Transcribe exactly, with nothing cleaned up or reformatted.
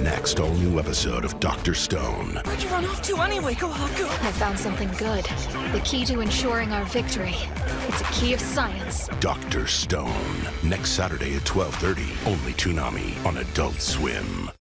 next all-new episode of Doctor Stone. Where'd you run off to anyway? Go on, go. I found something good. The key to ensuring our victory. It's a key of science. Doctor Stone. Next Saturday at twelve thirty. Only Toonami on Adult Swim.